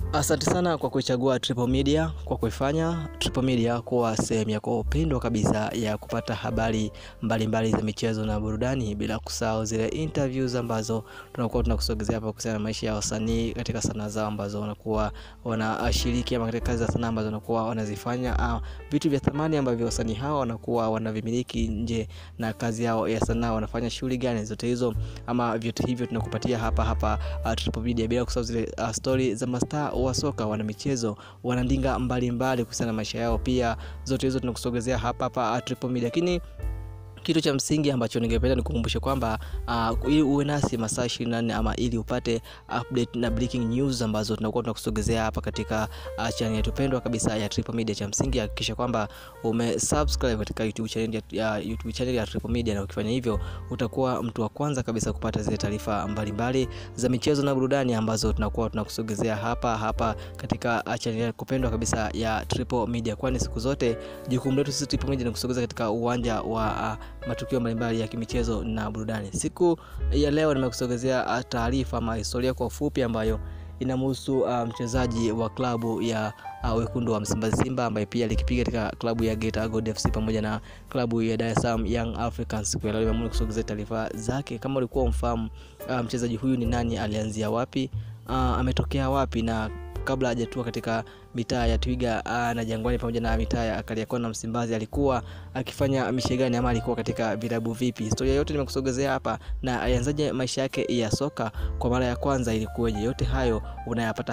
Asante sana kwa kuichagua Triple Media, kwa kuifanya Triple Media kuwa sehemu yako pendwa kabisa ya kupata habari mbalimbali za michezo na burudani, bila kusahau zile interviews ambazo tunakuwa tunakusogezea hapa kuhusiana na maisha ya wasanii katika sanaa zao ambazo wanakuwa wanashiriki, ama katika kazi za sanaa ambazo wanakuwa wanazifanya, vitu vya thamani ambavyo wasanii hao wanakuwa wanavimiliki nje na kazi yao ya sanaa, wanafanya shughuli gani, zote hizo ama vyote hivyo tunakupatia hapa Triple Media, bila kusahau zile story za mastaa wa soka, wana michezo, wanandinga mbalimbali kuhusiana na maisha yao, pia zote hizo tunakusogezea hapa Triple Media. Lakini kitu cha msingi ambacho ningependa nikukumbushe kwamba ili uwe nasi masaa 24 ama ili upate update na breaking news ambazo tunakuwa tunakusogezea hapa katika channel yetu pendwa kabisa ya Triple Media, cha msingi hakikisha kwamba umesubscribe katika YouTube channel ya Triple Media, na ukifanya hivyo utakuwa mtu wa kwanza kabisa kupata zile taarifa mbalimbali za michezo na burudani ambazo tunakuwa tunakusogezea hapa katika channel yetu pendwa kabisa ya Triple Media, kwani siku zote jukumu letu sisi Triple Media ni kusogeza katika uwanja wa matukio mbalimbali ya kimichezo na burudani. Siku ya leo nimekusogezea taarifa ama historia kwa ufupi ambayo inamhusu mchezaji wa klabu ya wekundu wa Msimbazi Simba, ambaye pia alikipiga katika klabu ya Geita Gold FC pamoja na klabu ya Dar es Salaam Young Africans. Kwa leo nimeamua kusogezea taarifa zake. Kama ulikuwa umfahamu mchezaji huyu ni nani, alianzia wapi, ametokea wapi, na kabla hajatua katika mitaa ya Twiga na Jangwani pamoja na mitaa ya Kariakoo na Msimbazi, alikuwa akifanya mishegani ama alikuwa katika vilabu vipi, historia yote nimekusogezea hapa, na alianzaje maisha yake ya soka kwa mara ya kwanza ilikuwaje, yote hayo unayapata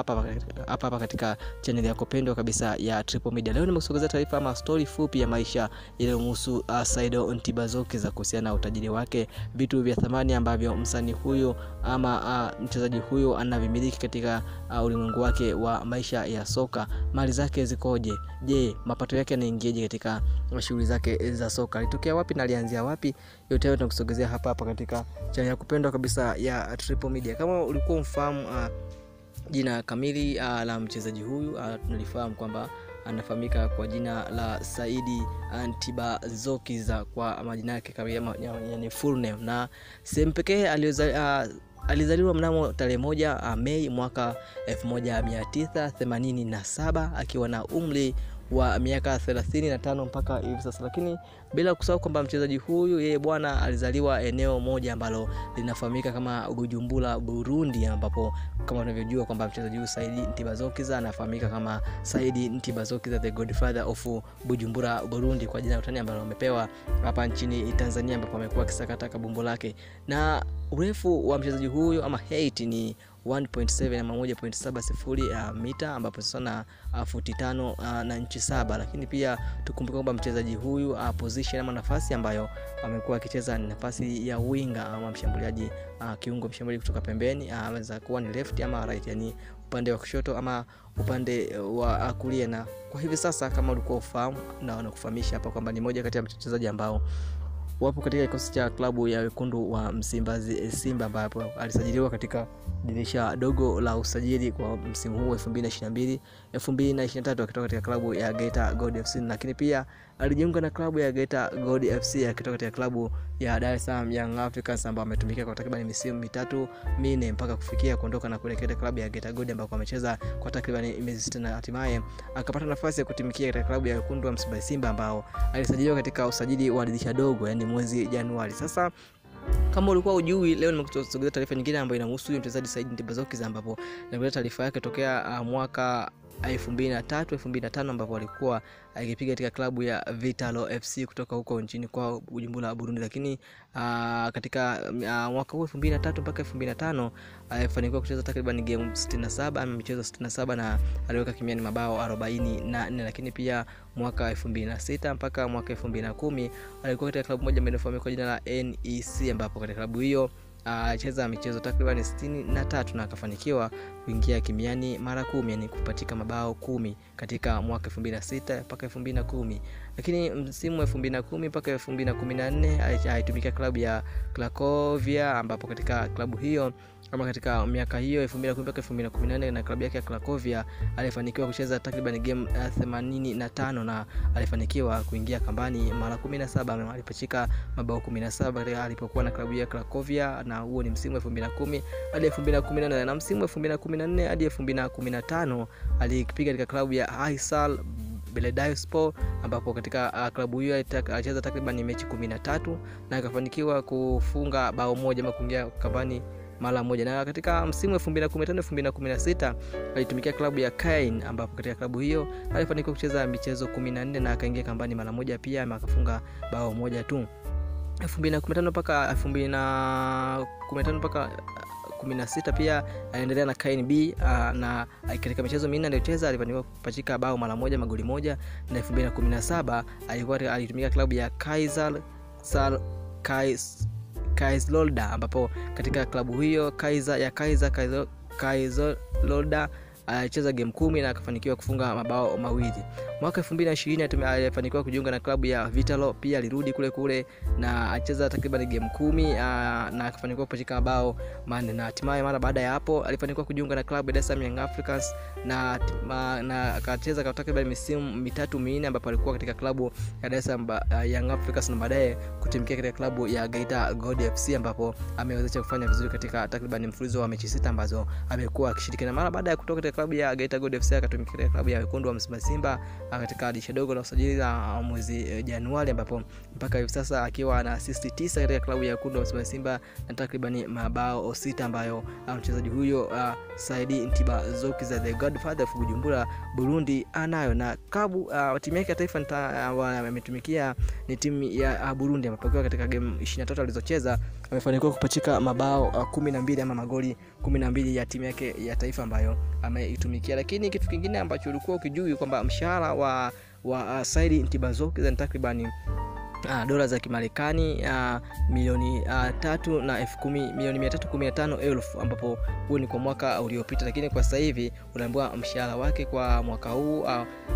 hapa katika channel yako pendwa kabisa ya Triple Media. Leo nimekusogezea taarifa ama story fupi ya maisha inayomhusu Saido Ntibazoki, za kuhusiana na utajiri wake, vitu vya thamani ambavyo msanii huyo ama mchezaji huyo anavimiliki katika ulimwengu wake wa maisha ya soka. Mali zake zikoje, je, mapato yake yanaingiaje katika shughuli zake za soka, alitokea wapi na alianzia wapi, yote hayo tunakusogezea hapa katika channel ya kupendwa kabisa ya Triple Media. Kama ulikuwa umfahamu jina kamili la mchezaji huyu, tunalifahamu kwamba anafahamika kwa jina la Saidi Ntibazoki kwa majina yake kama yani full name, na sehemu pekee alizaliwa mnamo tarehe 1 Mei mwaka 1987 akiwa na umri wa miaka 35 mpaka hivi sasa. Lakini bila kusahau kwamba mchezaji huyu yeye bwana alizaliwa eneo moja ambalo linafahamika kama Bujumbura Burundi, ambapo kama unavyojua kwamba mchezaji huyu Saidi Ntibazoki anafahamika kama Saidi Ntibazoki the Godfather of Bujumbura Burundi, kwa jina utani ambalo amepewa hapa nchini Tanzania, ambapo amekuwa akisakata kabumbu lake. Na urefu wa mchezaji huyu ama height ni 1.7 ama 1.70 mita, ambapo sasa na futi 5 na inchi 7. Lakini pia tukumbuke kwamba mchezaji huyu position ama nafasi ambayo amekuwa akicheza ni nafasi ya winga ama mshambuliaji, kiungo mshambuliaji kutoka pembeni, anaweza kuwa ni left ama right, yani upande wa kushoto ama upande wa kulia. Na kwa hivi sasa kama ulikuwa ufahamu, na wanakufahamisha hapa kwamba ni moja kati ya wachezaji ambao wapo katika kikosi cha klabu ya wekundu wa Msimbazi Simba, ambapo alisajiliwa katika dirisha dogo la usajili kwa msimu huu 2022-2023 akitoka katika klabu ya Geita Gold FC. Lakini pia alijiunga na klabu ya Geita Gold FC akitoka katika klabu ya Dar es Salaam Young Africans, ambao ametumikia kwa takriban misimu 3-4 mpaka kufikia kuondoka na kuelekea klabu ya Geita Gold, ambako amecheza kwa takriban miezi 6 na hatimaye akapata nafasi ya kutumikia katika klabu ya wekundu wa Msimbazi Simba, ambao alisajiliwa katika usajili wa dirisha dogo, yani mwezi Januari. Sasa kama ulikuwa ujui, leo nimekusogezea taarifa nyingine ambayo inamhusu mchezaji Saidi Ntibazoki, ambapo nimekuletea taarifa yake tokea mwaka 2003-2005 ambapo alikuwa akipiga katika klabu ya Vitalo FC kutoka huko nchini kwa Bujumbura Burundi. Lakini katika mwaka huu 2003 mpaka 2005 alifanikiwa kucheza takriban game 67 ama michezo 67 na aliweka kimiani mabao 44. Lakini pia mwaka 2006 mpaka mwaka 2010 alikuwa katika klabu moja inayofahamika kwa jina la NEC, ambapo katika klabu hiyo alicheza michezo takriban 63 na akafanikiwa kuingia kimiani mara 10, yani kupatika mabao 10 katika mwaka 2006 mpaka 2010. Lakini msimu wa 2010 mpaka 2014 alitumikia klabu ya Cracovia, ambapo katika klabu hiyo kama katika miaka hiyo 2010 mpaka 2014 na klabu yake ya Cracovia alifanikiwa kucheza takriban game 85 na alifanikiwa kuingia kambani mara 17. Alipachika mabao 17 alipokuwa na klabu ya Cracovia, na huo ni msimu wa 2010 hadi 2014, na msimu wa 2014 hadi 2015 alipiga katika klabu ya Aysal Belediyespor, ambapo katika klabu hiyo alicheza takriban mechi 13 na akafanikiwa kufunga bao moja ama kuingia kambani mara moja. Na katika msimu wa 2015-2016 alitumikia klabu ya Caen, ambapo katika klabu hiyo alifanikiwa kucheza michezo 14 na akaingia kambani mara moja pia, akafunga bao moja tu. 2015 mpaka 16 pia aliendelea na Caen B, na katika michezo 4 aliyocheza alifanikiwa kupachika bao mara moja, magoli moja. Na 2017 alitumia klabu ya Kaiserslautern, ambapo katika klabu hiyo Kaiserslautern alicheza game 10 na akafanikiwa kufunga mabao mawili. Mwaka 2020 alifanikiwa kujiunga na klabu ya Vitalo, pia alirudi kule na alicheza takriban game 10 na akafanikiwa kupachika mabao 4. Na hatimaye mara baada ya hapo alifanikiwa kujiunga na klabu ya Dar es Salaam Young Africans na akacheza kwa takriban misimu 3-4, ambapo alikuwa katika klabu ya Dar es Salaam Young Africans na baadaye kutimkia katika klabu ya Geita Gold FC, ambapo ameweza kufanya vizuri katika takriban mfululizo wa mechi 6 ambazo amekuwa akishiriki. Na mara baada ya kutoka katika klabu ya Geita Gold FC akatumikia katika klabu ya Wekundu wa Msimbazi Simba katika dirisha dogo la usajili la mwezi Januari, ambapo mpaka hivi sasa akiwa na assist 9 katika klabu ya Wekundu wa Msimbazi Simba na takriban mabao 6 ambayo mchezaji huyo Saidi Ntibazoki za the Godfather of Bujumbura Burundi anayo. Na klabu timu yake ya taifa ametumikia ni timu ya Burundi, ambapo katika game 23 alizocheza amefanikiwa kupachika mabao 12 ama magoli 12 ya timu yake ya taifa ambayo ameitumikia. Lakini kitu kingine ambacho ulikuwa ukijui kwamba mshahara wa Saidi Ntibazoki ni takriban dola za Kimarekani milioni 3,315,000, ambapo huo ni kwa mwaka uliopita. Lakini kwa sasa hivi unaambiwa mshahara wake kwa mwaka huu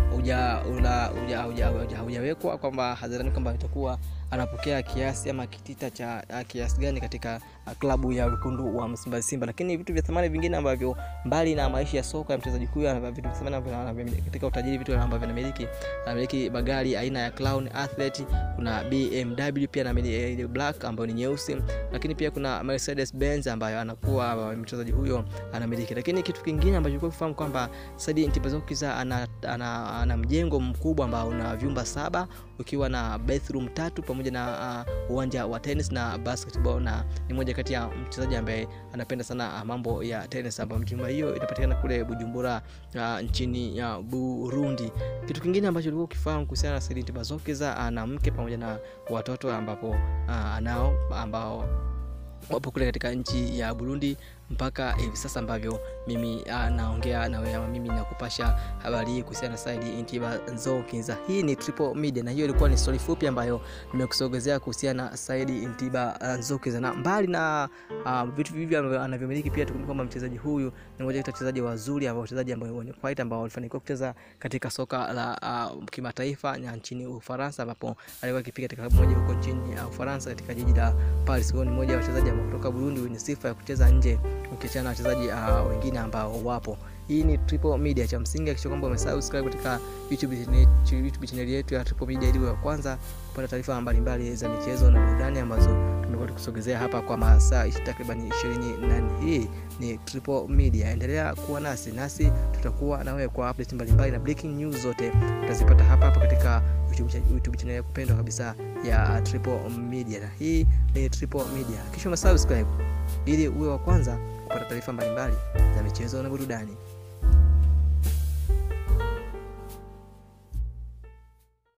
hujawekwa kwamba hadharani kwamba itakuwa anapokea kiasi ama kitita cha kiasi gani katika klabu ya Wekundu wa Msimbazi Simba. Lakini vitu vya thamani vingine ambavyo mbali na maisha ya soka ya mchezaji huyu, ana vitu vya thamani katika utajiri, vitu ambavyo anamiliki magari aina ya Crown Athlete, kuna BMW pia na black ambayo ni nyeusi, lakini pia kuna Mercedes Benz ambayo anakuwa mchezaji huyo anamiliki. Lakini kitu kingine ambacho ulikuwa ufahamu kwamba Saidi Ntibazoki ana mjengo mkubwa ambao una vyumba 7 ukiwa na bathroom 3 pamoja na uwanja wa tennis na basketball, na ni moja kati ya mchezaji ambaye anapenda sana mambo ya tennis, ambapo mjumba hiyo inapatikana kule Bujumbura nchini ya Burundi. Kitu kingine ambacho ulikuwa ukifahamu kuhusiana na Saidi Ntibazoki ana mke pamoja na watoto ambapo anao ambao wapo kule katika nchi ya Burundi mpaka hivi sasa ambavyo mimi naongea na wewe, mimi nakupasha habari hii kuhusiana na Saidi Ntibazoki. Hii ni Triple Media na hiyo ilikuwa ni story fupi ambayo nimekusogezea kuhusiana na Saidi Ntibazoki. Na mbali na vitu hivi anavyomiliki, pia tukumbuke kwamba mchezaji huyu ni mmoja kati ya wachezaji wazuri ambao wachezaji ambao ni fighter ambao walifanikiwa kucheza katika soka la kimataifa na nchini Ufaransa, ambapo alikuwa akipiga katika klabu moja huko nchini Ufaransa katika jiji la Paris. Ni mmoja wa wachezaji ambao kutoka Burundi wenye sifa ya kucheza nje ukiachana na wachezaji wengine ambao wapo. Hii ni Triple Media, cha msingi hakikisha kwamba umesubscribe katika YouTube channel yetu ya Triple Media ili uwe kwanza kupata taarifa mbalimbali za michezo na burudani ambazo tumekuwa tukusogezea hapa kwa masaa takriban 20. Hii ni Triple Media, endelea kuwa nasi tutakuwa na wewe kwa update mbalimbali na breaking news zote utazipata hapa katika YouTube channel ya kupendwa kabisa ya Triple Media. Na hii ni Triple Media, kisha umesubscribe ili uwe wa kwanza kupata taarifa mbalimbali za michezo na burudani.